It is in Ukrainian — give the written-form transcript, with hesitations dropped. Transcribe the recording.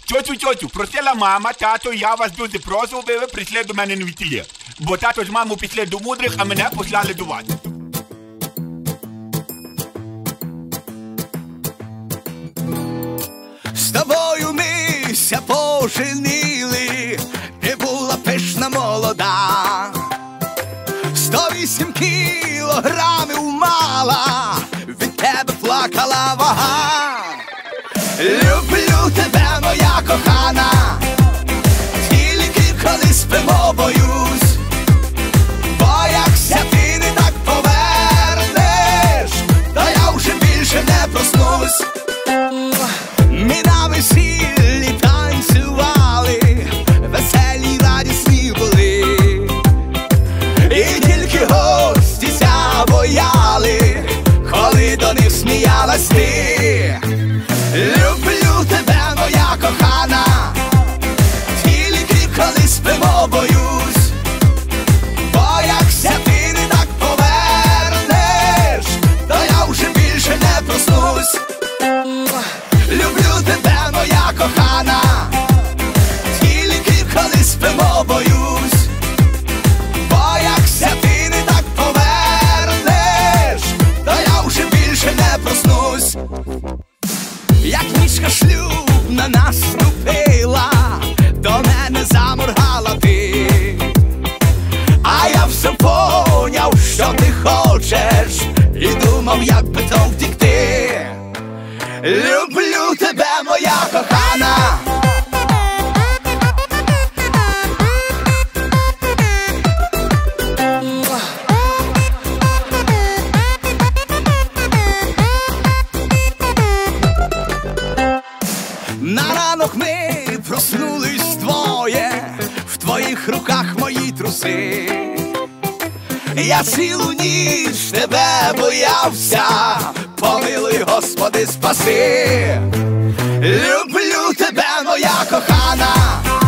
Тьотю, просила мама, тато, я вас дуже прошу, ви прийшли до мене не йти. Бо тато з мамою пішли до мудрих, а мене послали до вас. З тобою мися поженили, ти була пишна молода. 108 кілограмів мала, від тебе плакала вага. Люблю тебе, моя кохана, тільки коли спимо, боюсь. Боякся, ти не так повернеш, та я вже більше не проснусь. Ми на весіллі танцювали, веселі, радісні були. І тільки гості ся бояли, коли до них сміялась ти. Люблю тебе, моя кохана, тільки коли спимо, боюсь. Боякся, ти не так повернеш, та я вже більше не проснусь. Люблю тебе, моя кохана, тільки коли спимо, боюсь. Боякся, ти не так повернеш, та я вже більше не проснусь. Як нічка шлюбна наступила, до мене заморгала ти. А я все поняв, що ти хочеш, і думав, як би то втекти. Люблю тебе, моя кохана. На ранок ми проснулись двоє, в твоїх руках мої труси. Я цілу ніч тебе боявся, помилуй, Господи, спаси. Люблю тебе, моя кохана.